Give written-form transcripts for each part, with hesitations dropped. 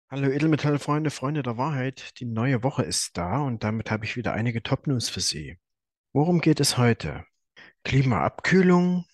Hallo Edelmetallfreunde, Freunde der Wahrheit. Die neue Woche ist da und damit habe ich wieder einige Top-News für Sie. Worum geht es heute? Klimaabkühlung,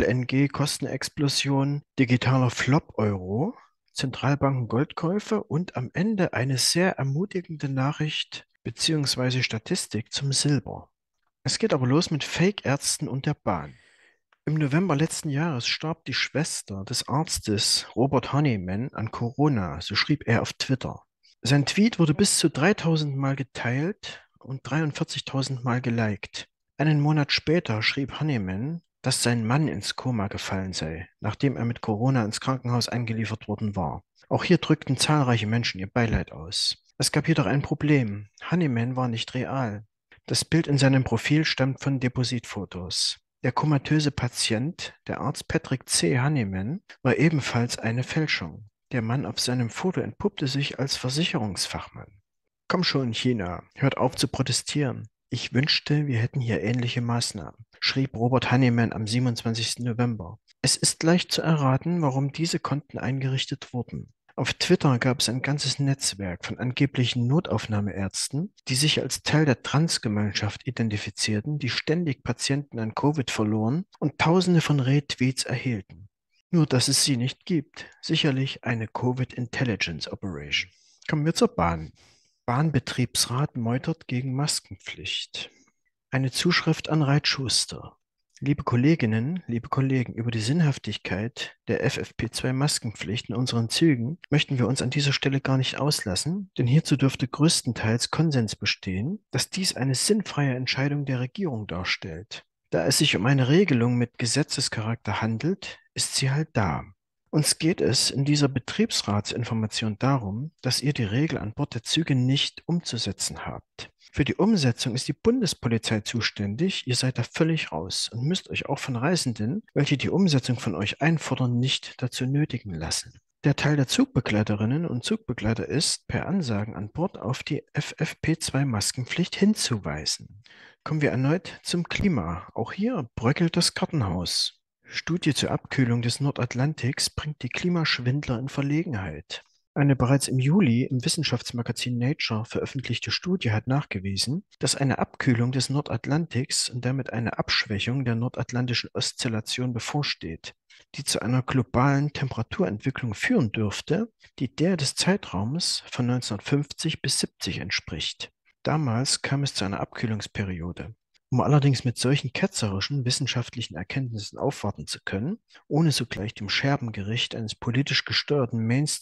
LNG-Kostenexplosion, digitaler Flop-Euro, Zentralbanken-Goldkäufe und am Ende eine sehr ermutigende Nachricht bzw. Statistik zum Silber. Es geht aber los mit Fake-Ärzten und der Bahn. Im November letzten Jahres starb die Schwester des Arztes Robert Honeyman an Corona, so schrieb er auf Twitter. Sein Tweet wurde bis zu 3000 Mal geteilt und 43.000 Mal geliked. Einen Monat später schrieb Honeyman, dass sein Mann ins Koma gefallen sei, nachdem er mit Corona ins Krankenhaus eingeliefert worden war. Auch hier drückten zahlreiche Menschen ihr Beileid aus. Es gab jedoch ein Problem. Honeyman war nicht real. Das Bild in seinem Profil stammt von Depositfotos. Der komatöse Patient, der Arzt Patrick C. Honeyman, war ebenfalls eine Fälschung. Der Mann auf seinem Foto entpuppte sich als Versicherungsfachmann. Komm schon, China, hört auf zu protestieren. Ich wünschte, wir hätten hier ähnliche Maßnahmen, schrieb Robert Honeyman am 27. November. Es ist leicht zu erraten, warum diese Konten eingerichtet wurden. Auf Twitter gab es ein ganzes Netzwerk von angeblichen Notaufnahmeärzten, die sich als Teil der Transgemeinschaft identifizierten, die ständig Patienten an Covid verloren und Tausende von Retweets erhielten. Nur, dass es sie nicht gibt. Sicherlich eine Covid Intelligence Operation. Kommen wir zur Bahn. Bahnbetriebsrat meutert gegen Maskenpflicht. Eine Zuschrift an Reit Schuster. Liebe Kolleginnen, liebe Kollegen, über die Sinnhaftigkeit der FFP2-Maskenpflicht in unseren Zügen möchten wir uns an dieser Stelle gar nicht auslassen, denn hierzu dürfte größtenteils Konsens bestehen, dass dies eine sinnfreie Entscheidung der Regierung darstellt. Da es sich um eine Regelung mit Gesetzescharakter handelt, ist sie halt da. Uns geht es in dieser Betriebsratsinformation darum, dass ihr die Regel an Bord der Züge nicht umzusetzen habt. Für die Umsetzung ist die Bundespolizei zuständig, ihr seid da völlig raus und müsst euch auch von Reisenden, welche die Umsetzung von euch einfordern, nicht dazu nötigen lassen. Der Teil der Zugbegleiterinnen und Zugbegleiter ist, per Ansagen an Bord auf die FFP2-Maskenpflicht hinzuweisen. Kommen wir erneut zum Klima. Auch hier bröckelt das Kartenhaus. Studie zur Abkühlung des Nordatlantiks bringt die Klimaschwindler in Verlegenheit. Eine bereits im Juli im Wissenschaftsmagazin Nature veröffentlichte Studie hat nachgewiesen, dass eine Abkühlung des Nordatlantiks und damit eine Abschwächung der nordatlantischen Oszillation bevorsteht, die zu einer globalen Temperaturentwicklung führen dürfte, die der des Zeitraums von 1950 bis 70 entspricht. Damals kam es zu einer Abkühlungsperiode. Um allerdings mit solchen ketzerischen wissenschaftlichen Erkenntnissen aufwarten zu können, ohne sogleich dem Scherbengericht eines politisch gesteuerten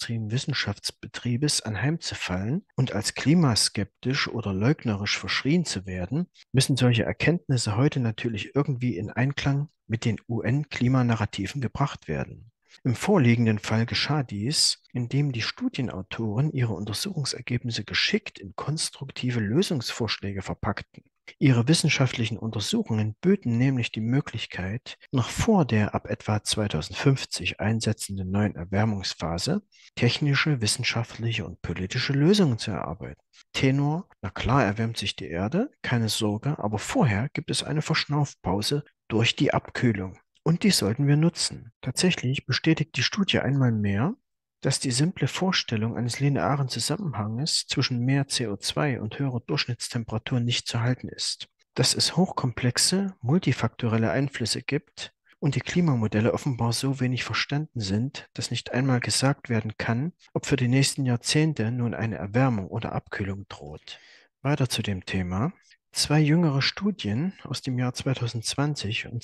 Mainstream-Wissenschaftsbetriebes anheimzufallen und als klimaskeptisch oder leugnerisch verschrien zu werden, müssen solche Erkenntnisse heute natürlich irgendwie in Einklang mit den UN-Klimanarrativen gebracht werden. Im vorliegenden Fall geschah dies, indem die Studienautoren ihre Untersuchungsergebnisse geschickt in konstruktive Lösungsvorschläge verpackten. Ihre wissenschaftlichen Untersuchungen böten nämlich die Möglichkeit, noch vor der ab etwa 2050 einsetzenden neuen Erwärmungsphase technische, wissenschaftliche und politische Lösungen zu erarbeiten. Tenor: Na klar erwärmt sich die Erde, keine Sorge, aber vorher gibt es eine Verschnaufpause durch die Abkühlung. Und die sollten wir nutzen. Tatsächlich bestätigt die Studie einmal mehr, dass die simple Vorstellung eines linearen Zusammenhanges zwischen mehr CO2 und höherer Durchschnittstemperatur nicht zu halten ist. Dass es hochkomplexe, multifaktorelle Einflüsse gibt und die Klimamodelle offenbar so wenig verstanden sind, dass nicht einmal gesagt werden kann, ob für die nächsten Jahrzehnte nun eine Erwärmung oder Abkühlung droht. Weiter zu dem Thema. Zwei jüngere Studien aus dem Jahr 2020 und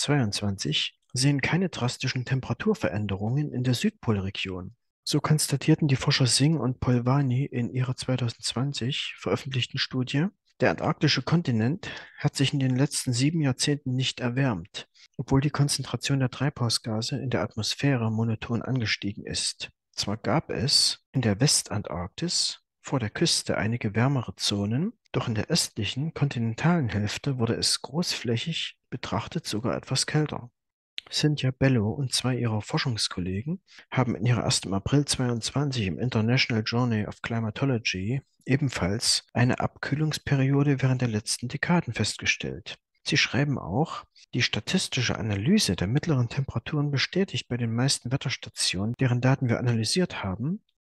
2022 sehen keine drastischen Temperaturveränderungen in der Südpolregion. So konstatierten die Forscher Singh und Polvani in ihrer 2020 veröffentlichten Studie, der antarktische Kontinent hat sich in den letzten 7 Jahrzehnten nicht erwärmt, obwohl die Konzentration der Treibhausgase in der Atmosphäre monoton angestiegen ist. Zwar gab es in der Westantarktis vor der Küste einige wärmere Zonen, doch in der östlichen kontinentalen Hälfte wurde es großflächig betrachtet sogar etwas kälter. Cynthia Bello und zwei ihrer Forschungskollegen haben in ihrer erst im April 22 im International Journal of Climatology ebenfalls eine Abkühlungsperiode während der letzten Dekaden festgestellt. Sie schreiben auch, die statistische Analyse der mittleren Temperaturen bestätigt bei den meisten Wetterstationen, deren Daten wir analysiert haben,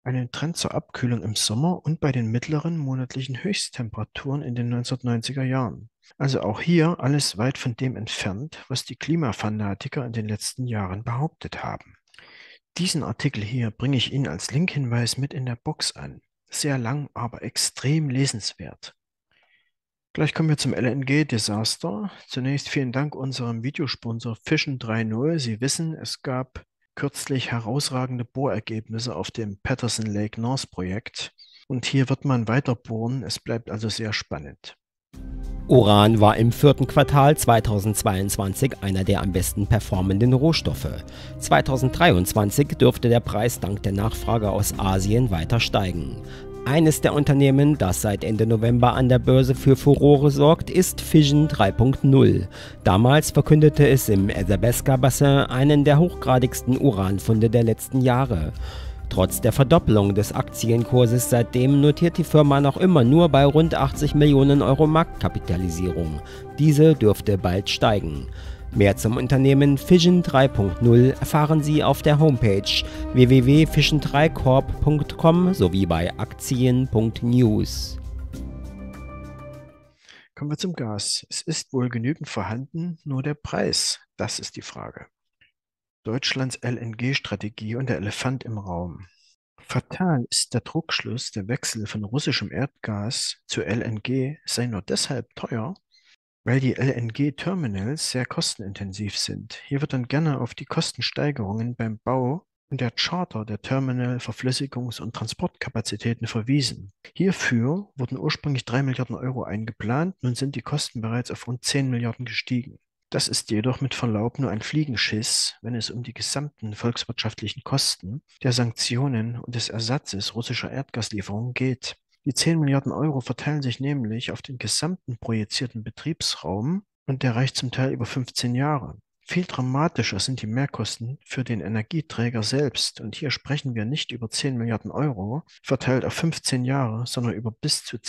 einen Trend zur Abkühlung im Sommer und bei den mittleren monatlichen Höchsttemperaturen in den 1990er Jahren. Also auch hier alles weit von dem entfernt, was die Klimafanatiker in den letzten Jahren behauptet haben. Diesen Artikel hier bringe ich Ihnen als Linkhinweis mit in der Box an. Sehr lang, aber extrem lesenswert. Gleich kommen wir zum LNG-Desaster. Zunächst vielen Dank unserem Videosponsor Fission 3.0. Sie wissen, es gab kürzlich herausragende Bohrergebnisse auf dem Patterson Lake North Projekt. Und hier wird man weiter bohren. Es bleibt also sehr spannend. Uran war im vierten Quartal 2022 einer der am besten performenden Rohstoffe. 2023 dürfte der Preis dank der Nachfrage aus Asien weiter steigen. Eines der Unternehmen, das seit Ende November an der Börse für Furore sorgt, ist Fission 3.0. Damals verkündete es im Athabasca-Bassin einen der hochgradigsten Uranfunde der letzten Jahre. Trotz der Verdoppelung des Aktienkurses seitdem notiert die Firma noch immer nur bei rund 80 Millionen Euro Marktkapitalisierung. Diese dürfte bald steigen. Mehr zum Unternehmen Fission 3.0 erfahren Sie auf der Homepage www.fission3corp.com sowie bei aktien.news. Kommen wir zum Gas. Es ist wohl genügend vorhanden, nur der Preis, das ist die Frage. Deutschlands LNG-Strategie und der Elefant im Raum. Fatal ist der Trugschluss, der Wechsel von russischem Erdgas zu LNG sei nur deshalb teuer, weil die LNG-Terminals sehr kostenintensiv sind. Hier wird dann gerne auf die Kostensteigerungen beim Bau und der Charter der Terminal-, Verflüssigungs- und Transportkapazitäten verwiesen. Hierfür wurden ursprünglich 3 Milliarden Euro eingeplant, nun sind die Kosten bereits auf rund 10 Milliarden gestiegen. Das ist jedoch mit Verlaub nur ein Fliegenschiss, wenn es um die gesamten volkswirtschaftlichen Kosten der Sanktionen und des Ersatzes russischer Erdgaslieferungen geht. Die 10 Milliarden Euro verteilen sich nämlich auf den gesamten projizierten Betriebsraum und der reicht zum Teil über 15 Jahre. Viel dramatischer sind die Mehrkosten für den Energieträger selbst. Und hier sprechen wir nicht über 10 Milliarden Euro verteilt auf 15 Jahre, sondern über bis zu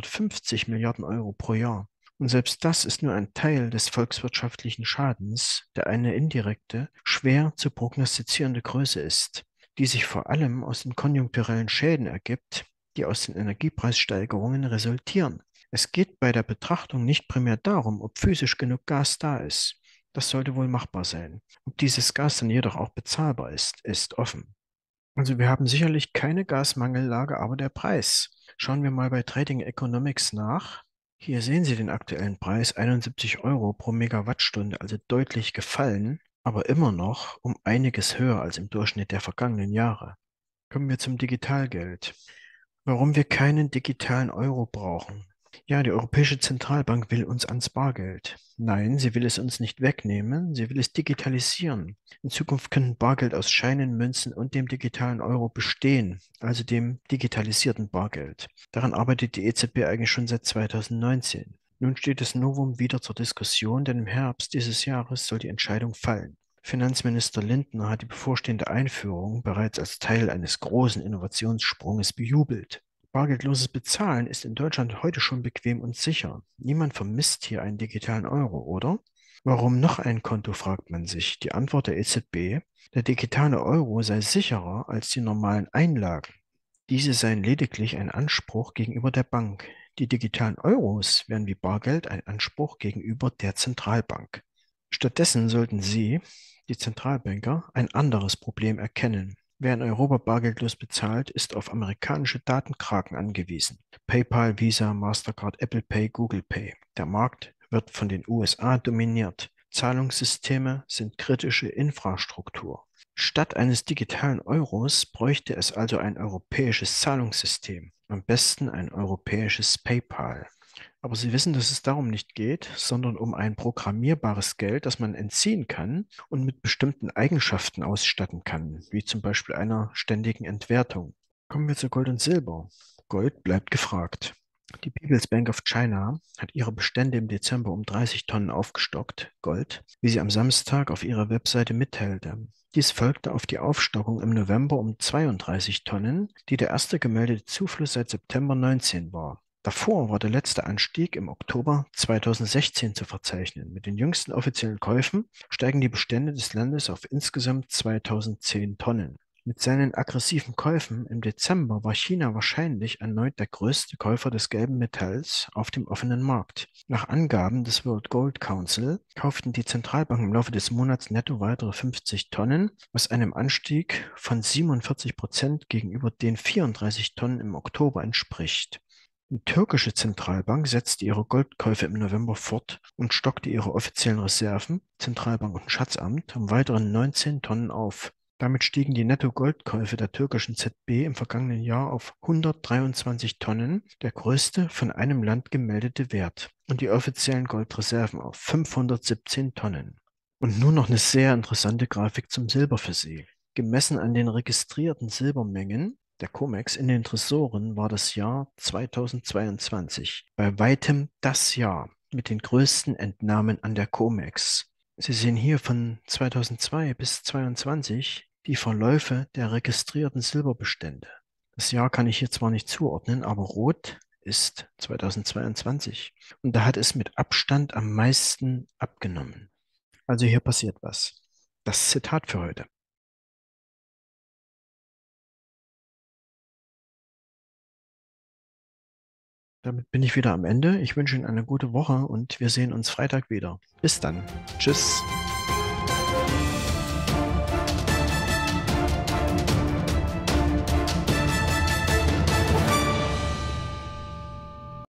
250 Milliarden Euro pro Jahr. Und selbst das ist nur ein Teil des volkswirtschaftlichen Schadens, der eine indirekte, schwer zu prognostizierende Größe ist, die sich vor allem aus den konjunkturellen Schäden ergibt, die aus den Energiepreissteigerungen resultieren. Es geht bei der Betrachtung nicht primär darum, ob physisch genug Gas da ist. Das sollte wohl machbar sein. Ob dieses Gas dann jedoch auch bezahlbar ist offen. Also wir haben sicherlich keine Gasmangellage, aber der Preis. Schauen wir mal bei Trading Economics nach. Hier sehen Sie den aktuellen Preis, 71 Euro pro Megawattstunde, also deutlich gefallen, aber immer noch um einiges höher als im Durchschnitt der vergangenen Jahre. Kommen wir zum Digitalgeld. Warum wir keinen digitalen Euro brauchen. Ja, die Europäische Zentralbank will uns ans Bargeld. Nein, sie will es uns nicht wegnehmen, sie will es digitalisieren. In Zukunft können Bargeld aus Scheinen, Münzen und dem digitalen Euro bestehen, also dem digitalisierten Bargeld. Daran arbeitet die EZB eigentlich schon seit 2019. Nun steht das Novum wieder zur Diskussion, denn im Herbst dieses Jahres soll die Entscheidung fallen. Finanzminister Lindner hat die bevorstehende Einführung bereits als Teil eines großen Innovationssprunges bejubelt. Bargeldloses Bezahlen ist in Deutschland heute schon bequem und sicher. Niemand vermisst hier einen digitalen Euro, oder? Warum noch ein Konto, fragt man sich. Die Antwort der EZB, der digitale Euro sei sicherer als die normalen Einlagen. Diese seien lediglich ein Anspruch gegenüber der Bank. Die digitalen Euros wären wie Bargeld ein Anspruch gegenüber der Zentralbank. Stattdessen sollten Sie, die Zentralbanker, ein anderes Problem erkennen. Wer in Europa bargeldlos bezahlt, ist auf amerikanische Datenkraken angewiesen. PayPal, Visa, Mastercard, Apple Pay, Google Pay. Der Markt wird von den USA dominiert. Zahlungssysteme sind kritische Infrastruktur. Statt eines digitalen Euros bräuchte es also ein europäisches Zahlungssystem. Am besten ein europäisches PayPal. Aber Sie wissen, dass es darum nicht geht, sondern um ein programmierbares Geld, das man entziehen kann und mit bestimmten Eigenschaften ausstatten kann, wie zum Beispiel einer ständigen Entwertung. Kommen wir zu Gold und Silber. Gold bleibt gefragt. Die People's Bank of China hat ihre Bestände im Dezember um 30 Tonnen aufgestockt, Gold, wie sie am Samstag auf ihrer Webseite mitteilte. Dies folgte auf die Aufstockung im November um 32 Tonnen, die der erste gemeldete Zufluss seit September 19 war. Davor war der letzte Anstieg im Oktober 2016 zu verzeichnen. Mit den jüngsten offiziellen Käufen steigen die Bestände des Landes auf insgesamt 2010 Tonnen. Mit seinen aggressiven Käufen im Dezember war China wahrscheinlich erneut der größte Käufer des gelben Metalls auf dem offenen Markt. Nach Angaben des World Gold Council kauften die Zentralbanken im Laufe des Monats netto weitere 50 Tonnen, was einem Anstieg von 47% gegenüber den 34 Tonnen im Oktober entspricht. Die türkische Zentralbank setzte ihre Goldkäufe im November fort und stockte ihre offiziellen Reserven, Zentralbank und Schatzamt, um weitere 19 Tonnen auf. Damit stiegen die Netto-Goldkäufe der türkischen ZB im vergangenen Jahr auf 123 Tonnen, der größte von einem Land gemeldete Wert, und die offiziellen Goldreserven auf 517 Tonnen. Und nun noch eine sehr interessante Grafik zum Silber für Sie. Gemessen an den registrierten Silbermengen der COMEX in den Tresoren war das Jahr 2022 bei weitem das Jahr mit den größten Entnahmen an der COMEX. Sie sehen hier von 2002 bis 2022 die Verläufe der registrierten Silberbestände. Das Jahr kann ich hier zwar nicht zuordnen, aber rot ist 2022 und da hat es mit Abstand am meisten abgenommen. Also hier passiert was. Das Zitat für heute. Damit bin ich wieder am Ende. Ich wünsche Ihnen eine gute Woche und wir sehen uns Freitag wieder. Bis dann. Tschüss.